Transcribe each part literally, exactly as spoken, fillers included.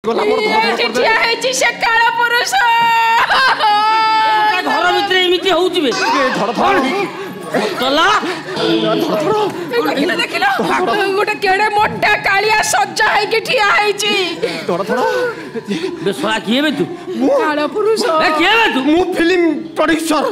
गला मोर चिठिया है जी से काला पुरुष घर भीतर एमिति होउची बे धड़ धड़ तला देखिलो देखिलो गोटे केड़े मोटा कालिया सज्जा है कि ठिया है जी धड़ धड़ बे सोला किए बे तू काला पुरुष ए किए बे तू मु फिल्म प्रोड्यूसर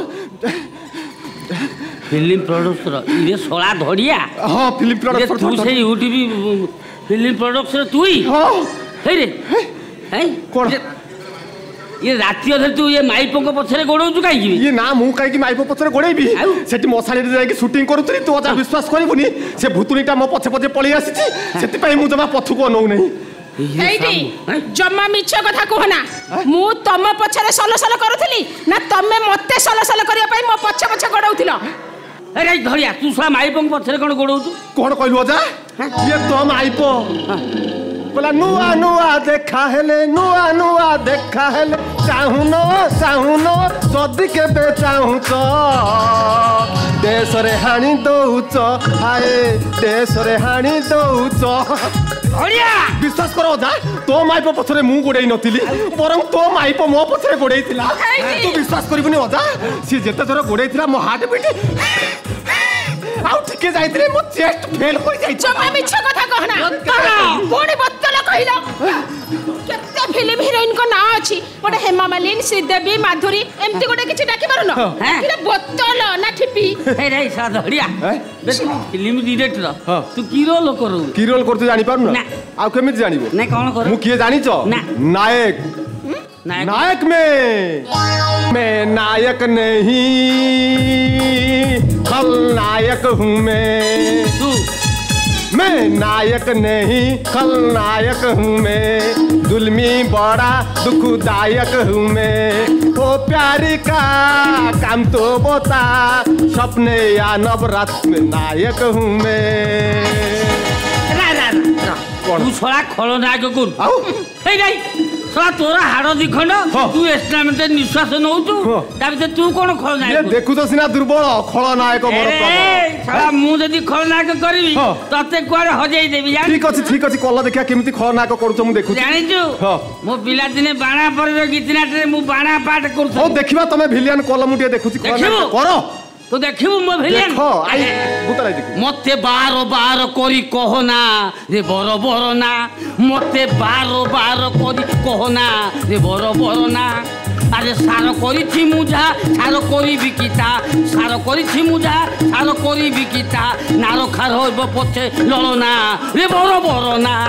फिल्म प्रोड्यूसर ये सोला धड़िया हां फिल्म प्रोड्यूसर तू से यूट्यूब फिल्म प्रोड्यूसर तू ही हां हे रे हैं कोन ये राति अधे तू ये माइपों पछरे गोड़ौ काई ये ना मु काई की माइपो पछरे गोड़ेबी सेठी मसाली रे जाई शूटिंग करूतरी तू अजा विश्वास करबुनी से भूतुनीटा मो पछे पछे पळी आसीची सेति पई मु जमा पछुको नौ नै एइटी जम्मा मिछ कथा कहना मु तम पछरे सलसल करूथली ना तमे मते सलसल करिया पई मो पछे पछे गोड़ौथिलो अरे धरिया तू सला माइपों पछरे कोन गोड़ौ तू कोन कहलु अजा ये तो माइपो बोला नुआ नुआ देखा हेले नुआ नुआ देखा हेले चाहू न चाहू न जदि केबे चाहू तो देश रे हानी दउच हाय देश रे हानी दउच धरिया विश्वास करो जा तो माइपो पछरे मु गोडै नथिली बरं तो माइपो मो पछरे गोडैथिला तू विश्वास करबुनी अजा सी जेते थोर गोडैथिला मो हार्ट बीट आउ ठीके जाइतरे मो चेस्ट फेल होई जाई जम्मा मिछ कथा कहना कोनी बत्तला कहिला केते फिल्म हीरोइन को ना अछि गोटे हेमा मालिनी श्रीदेवी माधुरी एमती गोटे किछि डाकी मारुनो किला बत्तल ना ठिपी हे रे सा धरिया फिल्म डायरेक्टर तू की रोल करू की रोल करते जानि पारु ना आ केमिति जानिबो नै कोन करू मु किए जानि छ नायक नायक में मैं नायक नहीं खलनायक हूँ मैं तू मैं नायक नहीं खलनायक हूँ मैं जुल्मी बड़ा दुखदायक हूँ मैं ओ प्यारी का काम तो बता सपने या नवरात में नायक हूँ मैं रा रा तू छोड़ा खलनायक गुण आउ हे नहीं सोला तोरा हाड़ दिखंड तू एस्टामेंट निश्वास नौचु ताबिते तू कोन खलनायक ये देखु तो सिना दुर्बल खलनायक मोर प्रभु साला मु जदी खलनायक करबी तते कोरे हजेई देबी जान ठीक अछि ठीक अछि कल्ला देखिया केमिति खलनायक करूछ मु देखु जानि छु मो पिला दिने बाणा पर गीतनाटे मु बाणा पाठ करथु ओ देखिबा तमे विलियन कलम उठिए देखुछि खलनायक करो तो देखिबु मो विलियन देखो आई बुतलाई देखि मते बार बार करी कहना रे बर बर ना मते बार बार करी कहना रे बर बर ना अरे सार करिछि मुझा सार करी बिकिता सार करिछि मुझा सार करी बिकिता नार खार होइब पछे लळना रे बर बर ना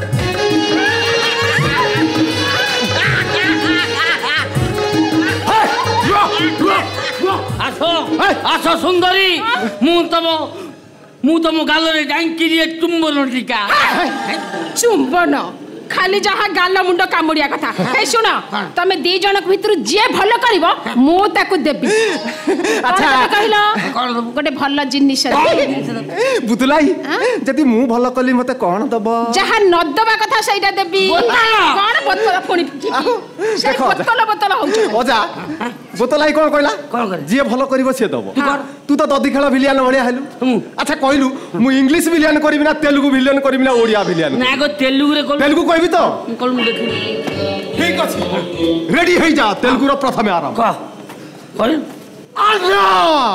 आसो आसो सुंदरी मु तम मु तम गालरे जांकिरी चुंबन टीका चुंबन खाली जहा गाल मुंड कामुड़िया कथा ए सुनो तमे दी जनक भितर जे भलो करबो मु ताकू देबी अच्छा कहलो गोटे भलो जिनिस बुतलाई जदी मु भलो कली मते कोन दबो जहा न दबा कथा सेटा देबी कोन बोतल फुणी देखो बोतल बोतल हो ओजा बोतलाई कोन कहला कोन कर जे भलो करबो से दबो तू तो ददी खेल विलियन भलिया हेलु अच्छा कहलु मु इंग्लिश विलियन करबी ना तेलुगु विलियन करबी ना ओडिया विलियन ना गो तेलुगु रे कोन तेलुगु कहबी तो कोन देखि ठीक अछि रेडी होई जा तेलुगु रो प्रथमे आरंभ क कर आजा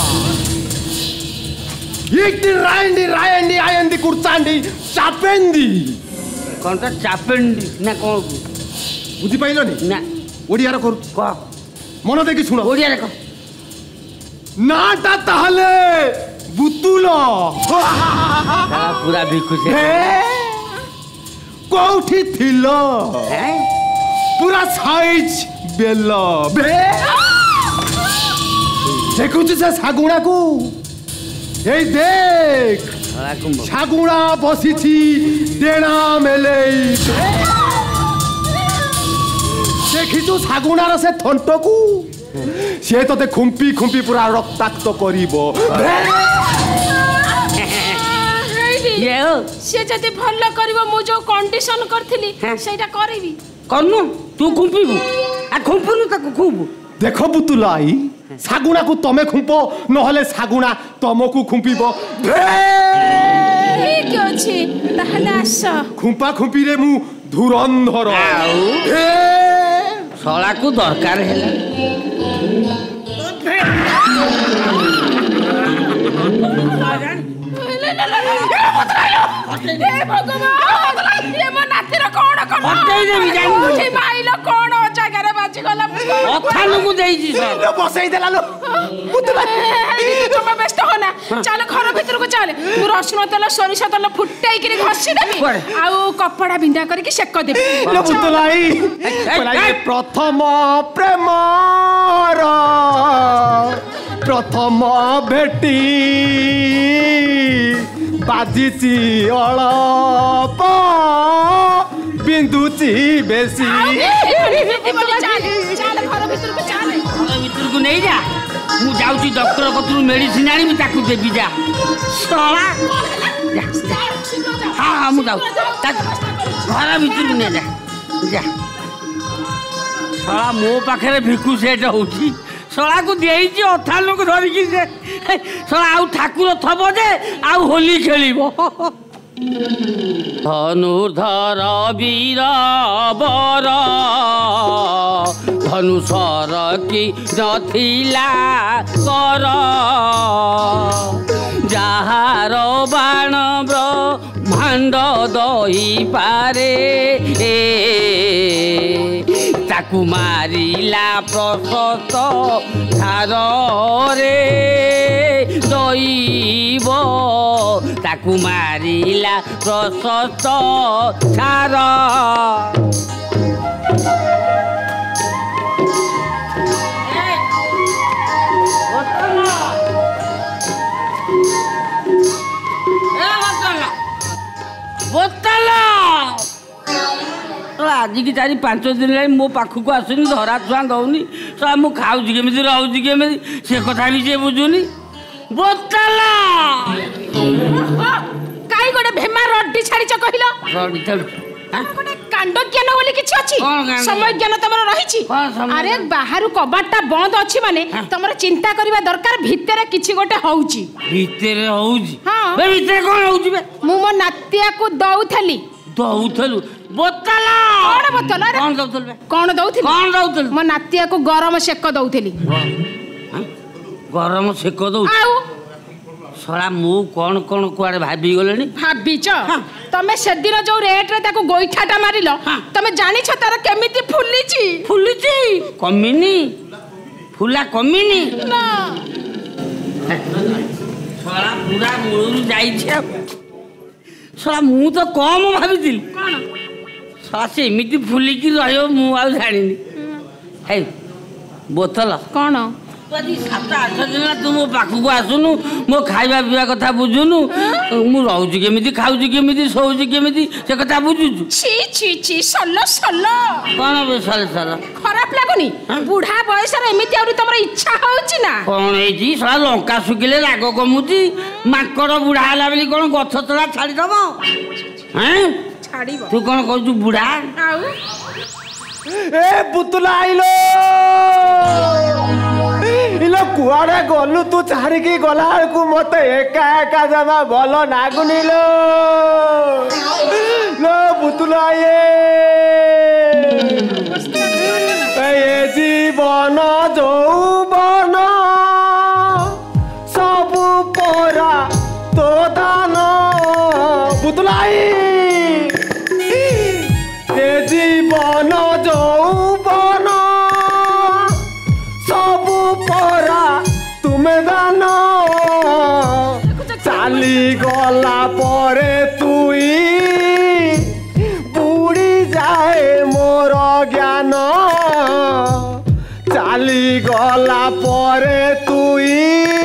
इक्ति रायंडी रायंडी आयंदी कुर्चांडी चापेंदी कोनटा चापेंडी ना कोन बुझी पाइलो नी ना ओडिया रो करू क मन देखि सुनो ओडिया रे क नाटा ताहले बुतुलो पूरा भिखु से कोठी थिलो पूरा साइज बेलो बे देखु से सागुणा को ए देख सागुणा बसिछि डेणा मेले देखिछु सागुणार से थंटकू से तो खुंपी खुंपी पूरा रक्ताक्त करिबो ये से जति भल्ला करबो मु जो कंडीशन करथिली सेटा करबी करनु तू खुंपीबू आ खुंपनु ताको खुंपू देखो बुतुलाई सागुणा को तमे खुंपो नहले सागुणा तमको खुंपीबो ठीक अछि तहले आस खुंपा खुंपी रे मु ଧୁରନ୍ଧର ଶଳାକୁ ଦରକାର ହେଲା ଚାଲ ଘର ଭିତରକୁ ଚାଲେ ମୁଁ ରସୁଣ ତେଲ ସୋରିଷ ତେଲ ଫୁଟେଇକିରି ଘଷି ଦେବି ଆଉ କପଡା ବିନ୍ଧା କରିକି ସେକ ଦେବି ପ୍ରଥମ ପ୍ରେମର ପ୍ରଥମ ଭେଟି ବାଜିଛି ଅଳପ ବିନ୍ଦୁଛି ବେଶୀ ଘର ଭିତରକୁ ନେଇଯା ମୁଁ ଯାଉଛି ଡକ୍ଟର କତରୁ ମେଡିସିନ ଆଣିବି ତାକୁ ଦେବି ଯା ଶଳା ହଁ ହଁ ମୁଁ ଯାଉଛି ଘର ଭିତରକୁ ନେ ଯା ଯା ଶଳା ମୋ ପାଖରେ ଭିକୁ ସେଟ୍ ହଉଛି ଶଳାକୁ ଦେଇଛି ଅଥା ଲୋକ ଧରିକି ସେ ଶଳା ଆଉ ଠାକୁର ଥବ ଯେ ଆଉ ହୋଲି ଖେଳିବ ଧନୁର୍ଧର ବୀର ବର ଧନୁଷର କି ନଥିଲା କର ଯାହାର ବାଣ ବ୍ରହ୍ମାଣ୍ଡ ଦହିପାରେ ତାକୁ ମାରିଲା ପ୍ରଶସ୍ତ ଧାରରେ ଦଇବ ତାକୁ ମାରିଲା ପ୍ରଶସ୍ତ ଧାର ଆଜିକି ଚାରି ପାଞ୍ଚ ଦିନ ହେଲାଣି ମୋ ପାଖକୁ ଆସୁନି ଧରା ଛୁଆଁ ଦଉନି ଶଳା ମୁଁ ଖାଉଛି କେମିତି ରହୁଛି କେମିତି ସେ କଥା ବି ସେ ବୁଝୁନି ବୋତଲ କାଇଁ ଗୋଟେ ଭେମା ରଡି ଛାଡିଛ କହିଲ ରଡି ଛାଡୁଛି ଗୋଟେ କାଣ୍ଡ ଜ୍ଞାନ ବୋଲି କିଛି ଅଛି ସମୟ ଜ୍ଞାନ ତମର ରହିଛି ଆରେ ବାହାରୁ କବାଟଟା ବନ୍ଦ ଅଛି ମାନେ ତମର ଚିନ୍ତା କରିବା ଦରକାର ଭିତରେ କିଛି ଗୋଟେ ହଉଛି ଭିତରେ ହଉଛି ହଁ ଭିତରେ କଣ ହଉଛି ମୁଁ ମୋ ନାତିଆକୁ ଦଉଥିଲି ଦଉଥିଲୁ ବୋତଲ କଣ ବୋତଲ କଣ ଦଉଥିଲୁ କଣ ଦଉଥିଲି କଣ ଦଉଥିଲୁ ମୋ ନାତିଆକୁ ଗରମ ସେକ ଦଉଥିଲି ଗରମ ସେକ ଦଉଛୁ ଆଉ ଶଳା ମୁଁ କଣ କଣ କୁଆଡେ ଭାବି ଗଲେଣି ଭାବିଛ ତମେ ସେଦିନ ଯୋଉ ରେଟରେ ତାକୁ ଗୋଇଠାଟା ମାରିଲ ତମେ ଜାଣିଛ ତାର କେମିତି ଫୁଲିଛି ଫୁଲିଛି କମିନି ଫୁଲା କମିନି ନା ଶଳା ପୁରା ମୂଳରୁ ଯାଇଛି ଶଳା ମୁଁ ତ କମ ଭାବିଥିଲି କଣ ଶଳା ସେ ଏମିତି ଫୁଲିକି ରହିବ ମୁଁ ଆଉ ଜାଣିନି ହେଇ ବୋତଲ କଣ ସାତ ଆଠ ଦିନ ତୁ ମୋ ପାଖକୁ ଆସୁନୁ ମୋ ଖାଇବା ପିଇବା କଥା ବୁଝୁନୁ ମୁଁ ରହୁଛି କେମିତି ଖାଉଛି କେମିତି ଶୋଉଛି କେମିତି ସେ କଥା ବୁଝୁଛୁ ଛି ଛି ଛି ସଲ ସଲ କଣ ବେ ସଲ ସଲ ଖରାପ ଲାଗୁନି ବୁଢା ବୟସରେ ଏମିତି ଆହୁରି ତମର ଇଚ୍ଛା ହଉଛି ନା କଣ ହେଇଛି ଶଳା ଲଙ୍କା ଶୁଖିଲେ ରାଗ କମୁଛି ମାଙ୍କଡ ବୁଢା ହେଲା ବୋଲି କଣ ଗଛ ତଳା ଛାଡିଦବ ଛାଡିବ ତୁ କଣ କହୁଛୁ ବୁଢା ଆଉ ଏ ପୁତୁଲା ଆଇଲୋ ଇଲୋ କୁଆଡେ ଗଲୁ ତୁ ଛାଡ଼ିକି ଗଲା ବେଳକୁ ମତେ ଏକା ଏକା ଜମା ଭଲ ଲାଗୁନି ଲୋ ଲୋ ପୁତୁଲା ଏ ଜୀବନ ଯୌବନ ସବୁ ପରା ତୋ ଦାନ ପୁତୁଲା ଏ ଜୀବନ ଯୌବନ ସବୁ ପରା ତୁମେ ଦାନ ଚାଲି ଗଲା ପରେ ତୁଇ ବୁଡ଼ି ଯାଏ ମୋର ଜ୍ଞାନ ଚାଲି ଗଲା ପରେ ତୁଇ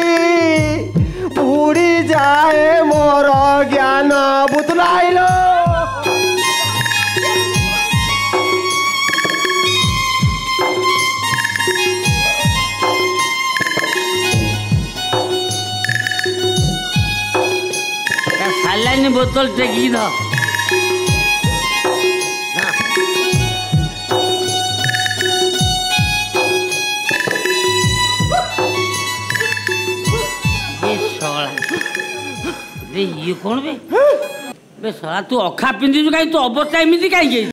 ବୁଡ଼ି ଯାଏ ମୋର ଜ୍ଞାନ ବୁତୁଲାଇଲ सालाइन बोतल टेकी ध ये कौन बे बे साला तू अखा पिंधि कहीं तू अवस्था एमती कहीं